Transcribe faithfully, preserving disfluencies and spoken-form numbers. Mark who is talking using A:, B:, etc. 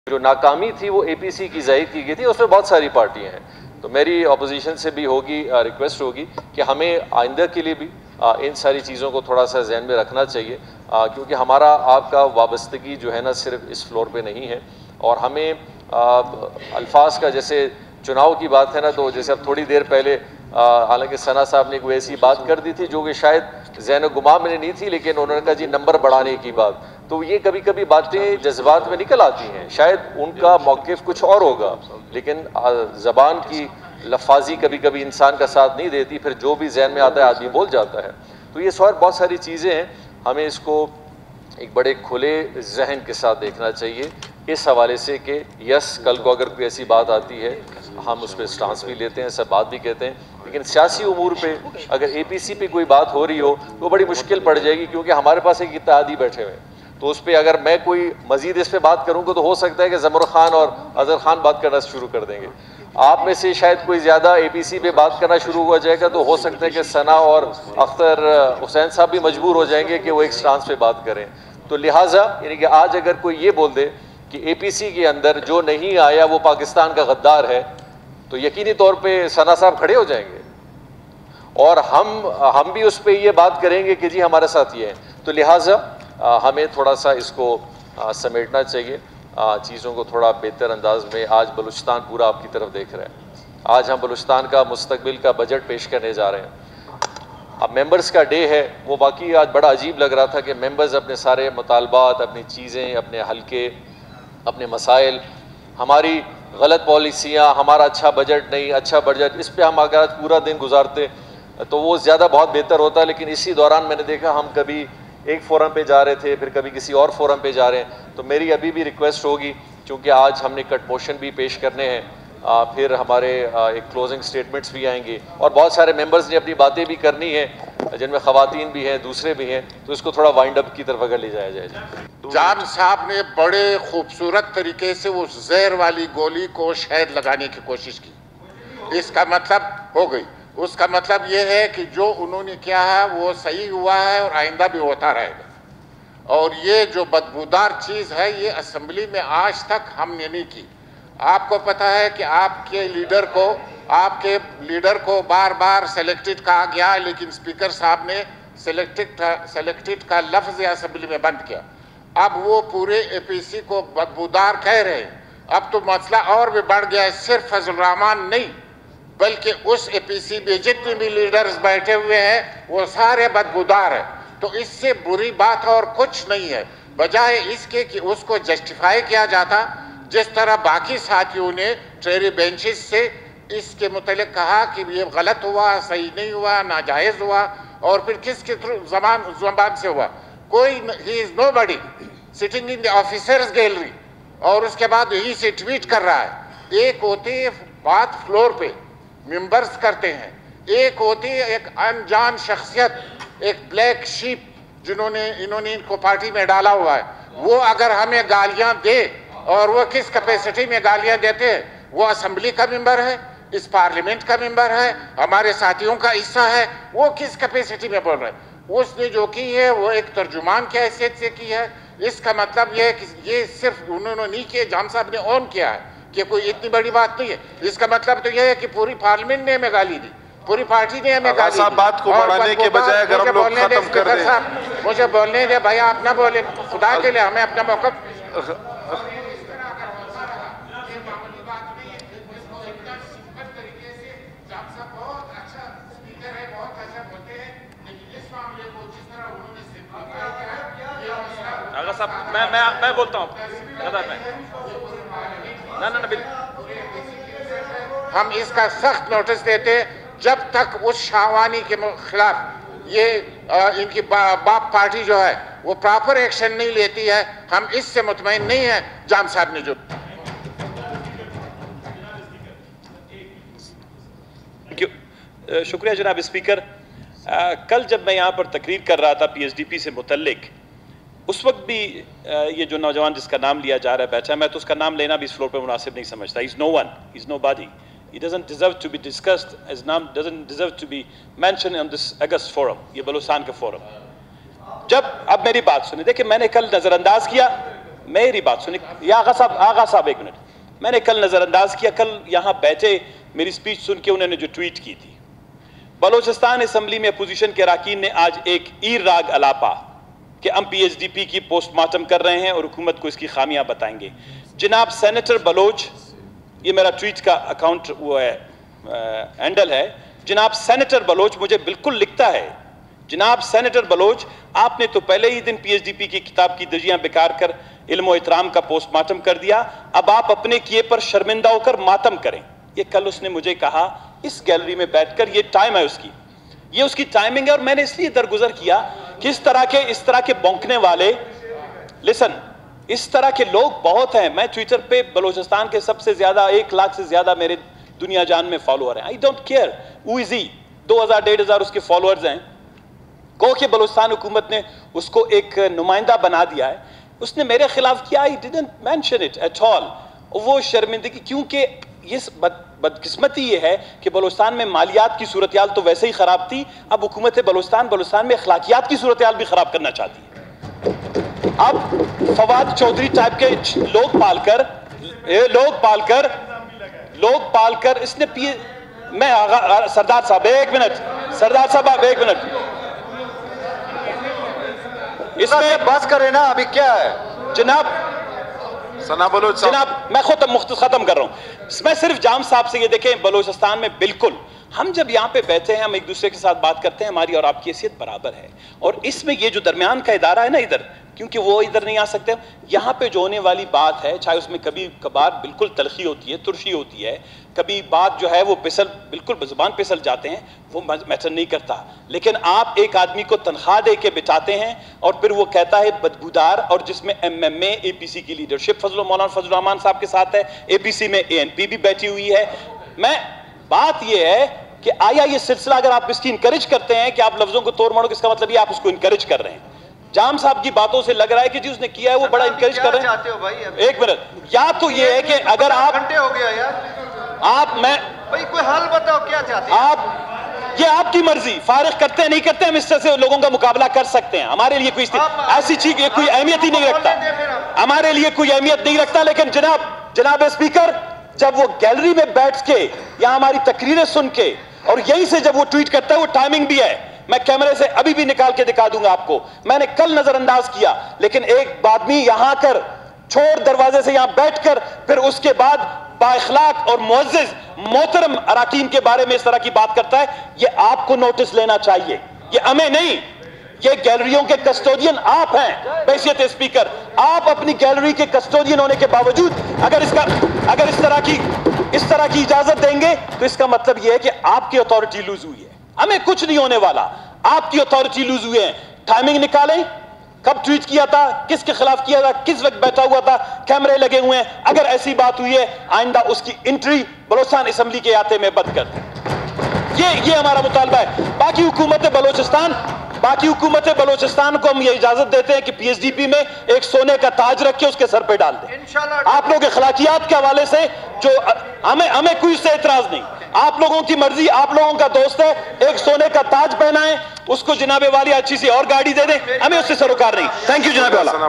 A: جو ناکامی تھی وہ اے پی سی کی ظاہر کی گئی تھی، اس میں بہت ساری پارٹیاں ہیں. تو میری اپوزیشن سے بھی ہوگی ریکویسٹ ہوگی کہ ہمیں آئندہ کے لیے بھی ان ساری چیزوں کو تھوڑا سا ذہن میں رکھنا چاہیے، کیونکہ ہمارا آپ کا وابستگی جو ہے نا صرف اس فلور پہ نہیں ہے، اور ہمیں الفاظ کا جیسے چناؤ کی بات ہے نا، تو جیسے اب تھوڑی دیر پہلے حالانکہ ثنا صاحب نے کوئی ایسی بات کر دی تھی جو کہ شاید ذہن و گماں میں نہیں تھی، لیکن انہوں نے کہا جی نمبر بڑھانے کی بات. تو یہ کبھی کبھی باتیں جذبات میں نکل آتی ہیں، شاید ان کا موقف کچھ اور ہوگا، لیکن زبان کی لفاظی کبھی کبھی انسان کا ساتھ نہیں دیتی، پھر جو بھی ذہن میں آتا ہے آدمی بول جاتا ہے. تو یہ سوال بہت ساری چیزیں ہیں، ہمیں اس کو ایک بڑے کھلے ذہن کے ساتھ دیکھنا چاہیے اس حوالے سے کہ یس کل کو اگر کوئی ایسی بات آتی ہے ہم اس پہ سٹانس بھی لیتے ہیں، سب بات بھی کہتے ہیں، لیکن سیاسی امور پہ اگر اے پی سی پہ کوئی بات ہو رہی ہو تو بڑی مشکل پڑ جائے گی، کیونکہ ہمارے پاس ایک اتحادی بیٹھے ہوئے ہیں. تو اس پہ اگر میں کوئی مزید اس پہ بات کروں گا تو ہو سکتا ہے کہ زمر خان اور اظہر خان بات کرنا شروع کر دیں گے. آپ میں سے شاید کوئی زیادہ اے پی سی پہ بات کرنا شروع ہو جائے گا تو ہو سکتا ہے کہ ثنا اور اختر حسین صاحب بھی مجبور ہو جائیں گے کہ وہ ایک سٹانس پہ بات کریں. تو لہٰذا یعنی کہ آج اگر کوئی یہ بول دے کہ اے پی سی کے اندر جو نہیں آیا وہ پاکستان کا غدار ہے تو یقینی طور پہ ثنا صاحب کھڑے ہو جائیں گے، اور ہم ہم بھی اس پہ یہ بات کریں گے کہ جی ہمارے ساتھ یہ ہے. تو لہٰذا ہمیں تھوڑا سا اس کو سمیٹنا چاہیے، چیزوں کو تھوڑا بہتر انداز میں. آج بلوچستان پورا آپ کی طرف دیکھ رہا ہے، آج ہم بلوچستان کا مستقبل کا بجٹ پیش کرنے جا رہے ہیں. اب ممبرز کا ڈے ہے، وہ باقی آج بڑا عجیب لگ رہا تھا کہ ممبرز اپنے سارے مطالبات، اپنی چیزیں، اپنے حلقے، اپنے مسائل، ہماری غلط پالیسیاں، ہمارا اچھا بجٹ نہیں، اچھا بجٹ، اس پہ ہم اگر پورا دن گزارتے تو وہ زیادہ بہت بہتر ہوتا. لیکن اسی دوران میں نے دیکھا ہم کبھی ایک فورم پہ جا رہے تھے، پھر کبھی کسی اور فورم پہ جا رہے ہیں. تو میری ابھی بھی ریکویسٹ ہوگی، کیونکہ آج ہم نے کٹ موشن بھی پیش کرنے ہیں، پھر ہمارے ایک کلوزنگ سٹیٹمنٹس بھی آئیں گے، اور بہت سارے ممبرز نے اپنی باتیں بھی کرنی ہیں جن میں خواتین بھی ہیں، دوسرے بھی ہیں. تو اس کو تھوڑا وائنڈ اپ کی طرف اگر لے جایا جائے.
B: جان صاحب نے بڑے خوبصورت طریقے سے وہ زہر والی گولی کو شہد لگانے کی کوشش کی. اس کا مطلب ہو گئی، اس کا مطلب یہ ہے کہ جو انہوں نے کیا ہے وہ صحیح ہوا ہے اور آئندہ بھی ہوتا رہے گا. اور یہ جو بدبودار چیز ہے یہ اسمبلی میں آج تک ہم نے نہیں کی. آپ کو پتہ ہے کہ آپ کے لیڈر کو آپ کے لیڈر کو بار بار سلیکٹڈ کہا گیا، لیکن اسپیکر صاحب نے سلیکٹڈ سلیکٹڈ کا لفظ اسمبلی میں بند کیا. اب وہ پورے اے پی سی کو بدبودار کہہ رہے ہیں. اب تو مسئلہ اور بھی بڑھ گیا ہے، صرف فضل الرحمان نہیں بلکہ اس اے پی سی میں جتنے بھی لیڈرز بیٹھے ہوئے ہیں وہ سارے بدبودار ہیں. تو اس سے بری بات اور کچھ نہیں ہے، بجائے اس کے کہ اس کو جسٹیفائی کیا جاتا، جس طرح باقی ساتھیوں نے ٹریری بینچز سے اس کے متعلق کہا کہ یہ غلط ہوا، صحیح نہیں ہوا، ناجائز ہوا، اور پھر کس کی زبان زبان سے ہوا. کوئی ہی is nobody sitting in the officers gallery, اور اس کے بعد یہیں سے ٹویٹ کر رہا ہے. ایک ہوتی بات فلور پہ ممبرز کرتے ہیں، ایک ہوتی ایک انجان شخصیت، ایک بلیک شیپ جنہوں نے انہوں نے ان کو پارٹی میں ڈالا ہوا ہے. وہ اگر ہمیں گالیاں دے، اور وہ کس کیپیسٹی میں گالیاں دیتے ہیں، وہ اسمبلی کا ممبر ہے، اس پارلیمنٹ کا ممبر ہے، ہمارے ساتھیوں کا حصہ ہے، وہ کس کیپیسٹی میں بول رہے ہیں. اس نے جو کی ہے وہ ایک ترجمان کی حیثیت سے کی ہے. اس کا مطلب یہ ہے کہ یہ صرف انہوں نے نہیں کیا، جان صاحب نے اون کیا ہے کہ کوئی اتنی بڑی بات نہیں ہے. اس کا مطلب تو یہ ہے کہ پوری پارلیمنٹ نے ہمیں گالی دی، پوری پارٹی نے ہمیں گالی دی.
C: بات کو بڑھانے کے بجائے اگر ہم لوگ ختم کر دیں.
B: مجھے بولنے دے بھائی، آپ نہ بولیں، خدا کے لیے ہمیں اپنا موقف.
D: اگر صاحب میں میں میں بولتا ہوں
B: ہم اس کا سخت نوٹس دیتے جب تک اس شاہوانی کے خلاف یہ ان کی باپ پارٹی جو ہے وہ پراپر ایکشن نہیں لیتی ہے. ہم اس سے مطمئن نہیں ہیں. جام صاحب نے جو
D: شکریہ جناب اسپیکر. کل جب میں یہاں پر تقریر کر رہا تھا پی ایس ڈی پی سے متعلق، اس وقت بھی یہ جو نوجوان جس کا نام لیا جا رہا ہے بیٹھا ہے، میں تو اس کا نام لینا بھی اس فلور پہ مناسب نہیں سمجھتا. He's no one, he's nobody. He doesn't deserve to be discussed, his name doesn't deserve to be mentioned on this August forum, یہ بلوچستان کا فورم. جب اب میری بات سنیں، دیکھیں میں نے کل نظر انداز کیا، میری بات سنیں یا آغا صاحب آغا صاحب ایک منٹ, میں نے کل نظر انداز کیا, کل یہاں بیٹھے میری سپیچ سن کے انہوں نے جو ٹویٹ کی تھی, بلوچستان اسمبلی میں اپوزیشن کے اراکین نے آج ایک ایر راگ الاپا کہ ہم پی ایس ڈی پی کی پوسٹ مارٹم کر رہے ہیں اور حکومت کو اس کی خامیاں بتائیں گے. جناب سینیٹر بلوچ, یہ میرا ٹویٹ کا اکاؤنٹ وہ ہے ہینڈل ہے, جناب سینیٹر بلوچ مجھے بالکل لکھتا ہے, جناب سینیٹر بلوچ آپ نے تو پہلے ہی دن پی ایس ڈی پی کی کتاب کی دجیاں بیکار کر علم و احترام کا پوسٹ مارٹم کر دیا, اب آپ اپنے کیے پر شرمندہ ہو کر ماتم کریں. یہ کل اس نے مجھے کہا اس گیلری میں بیٹھ کر, یہ ٹائم ہے اس کی, یہ اس کی ٹائمنگ ہے, اور میں نے اس لیے درگزر کیا کہ اس طرح کے اس طرح کے بونکنے والے, لسن, اس طرح کے لوگ بہت ہیں. میں ٹویٹر پہ بلوچستان کے سب سے زیادہ ایک لاکھ سے زیادہ میرے دنیا جان میں فالوور ہیں. آئی ڈونٹ کیئر ہو از ہی, دو ہزار ڈیڑھ ہزار اس کے فالوورز ہیں. کہو کہ بلوچستان حکومت نے اس کو ایک نمائندہ بنا دیا ہے, اس نے میرے خلاف کیا, I didn't mention it at all. وہ شرمندگی, کیونکہ یہ بدقسمتی یہ ہے کہ بلوچستان میں مالیات کی صورتحال تو ویسے ہی خراب تھی, اب حکومت بلوچستان بلوچستان میں اخلاقیات کی صورتحال بھی خراب کرنا چاہتی ہے. اب فواد چودھری ٹائپ کے لوگ پال کر لوگ پال کر لوگ پال کر اس نے پی میں سردار صاحب ایک منٹ سردار صاحب ایک منٹ اس میں
C: بس کرے نا, ابھی کیا ہے
D: جناب
C: سنا بلوچ صاحب,
D: جناب میں خود ختم کر رہا ہوں. میں صرف جام صاحب سے یہ دیکھیں, بلوچستان میں بالکل ہم جب یہاں پہ بیٹھے ہیں, ہم ایک دوسرے کے ساتھ بات کرتے ہیں, ہماری اور آپ کی حیثیت برابر ہے, اور اس میں یہ جو درمیان کا ادارہ ہے نا ادھر, کیونکہ وہ ادھر نہیں آ سکتے, یہاں پہ جو ہونے والی بات ہے, چاہے اس میں کبھی کبھار بالکل تلخی ہوتی ہے, ترشی ہوتی ہے, کبھی بات جو ہے وہ پسل بالکل زبان پسل جاتے ہیں, وہ میٹر نہیں کرتا. لیکن آپ ایک آدمی کو تنخواہ دے کے بٹھاتے ہیں اور پھر وہ کہتا ہے بدبودار, اور جس میں ایم ایم اے اے پی سی کی لیڈرشپ فضل مولانا فضل الرحمان صاحب کے ساتھ ہے, اے پی سی میں اے این پی بھی بیٹھی ہوئی ہے. میں بات یہ ہے کہ آیا یہ سلسلہ اگر آپ اس کی انکریج کرتے ہیں کہ آپ لفظوں کو توڑ مڑو, اس کا مطلب یہ آپ اس کو انکریج کر رہے ہیں. جام صاحب کی باتوں سے لگ رہا ہے کہ جی اس نے کیا ہے وہ بڑا انکریج کر رہے ہیں. ایک منٹ, یا تو یہ ہے کہ اگر آپ
C: گھنٹے ہو گیا یار,
D: آپ میں
C: بھائی کوئی حل بتاؤ کیا چاہتے ہیں
D: آپ, یہ آپ کی مرضی, فارغ کرتے ہیں نہیں کرتے, ہم اس طرح سے لوگوں کا مقابلہ کر سکتے ہیں. ہمارے لیے کوئی ایسی چیز کوئی اہمیت ہی نہیں رکھتا, ہمارے لیے کوئی اہمیت نہیں رکھتا. لیکن جناب جناب اسپیکر, جب وہ گیلری میں بیٹھ کے یا ہماری تقریریں سن کے, اور یہیں سے جب وہ ٹویٹ کرتا ہے, وہ ٹائمنگ بھی ہے, میں کیمرے سے ابھی بھی نکال کے دکھا دوں گا آپ کو, میں نے کل نظر انداز کیا, لیکن ایک آدمی یہاں کر چھوڑ دروازے سے یہاں بیٹھ کر پھر اس کے بعد با اخلاق اور معزز محترم اراکین کے بارے میں اس طرح کی بات کرتا ہے, یہ آپ کو نوٹس لینا چاہیے, یہ ہمیں نہیں. یہ گیلریوں کے کسٹوڈین آپ ہیں بحیثیت اسپیکر, آپ اپنی گیلری کے کسٹوڈین ہونے کے باوجود اگر اس کا اگر اس طرح کی اس طرح کی اجازت دیں گے تو اس کا مطلب یہ ہے کہ آپ کی اتھارٹی لوز ہوئی ہے. ہمیں کچھ نہیں ہونے والا, آپ کی اتھارٹی لوز ہوئے ہیں. ٹائمنگ نکالیں, کب ٹویٹ کیا تھا, کس کے خلاف کیا تھا, کس وقت بیٹھا ہوا تھا, کیمرے لگے ہوئے ہیں. اگر ایسی بات ہوئی ہے, آئندہ اس کی انٹری بلوچستان اسمبلی کے احاطے میں بند کر دیں. یہ یہ ہمارا مطالبہ ہے. باقی حکومت بلوچستان باقی حکومت بلوچستان کو ہم یہ اجازت دیتے ہیں کہ پی ایس ڈی پی میں ایک سونے کا تاج رکھ کے اس کے سر پہ ڈال دیں. آپ لوگ اخلاقیات کے حوالے سے جو ہمیں ہمیں کوئی اس سے اعتراض نہیں, آپ لوگوں کی مرضی, آپ لوگوں کا دوست ہے, ایک سونے کا تاج پہنائیں, اس کو جناب والی اچھی سی اور گاڑی دے دیں, ہمیں اس سے سروکار نہیں. تھینک یو جناب والا.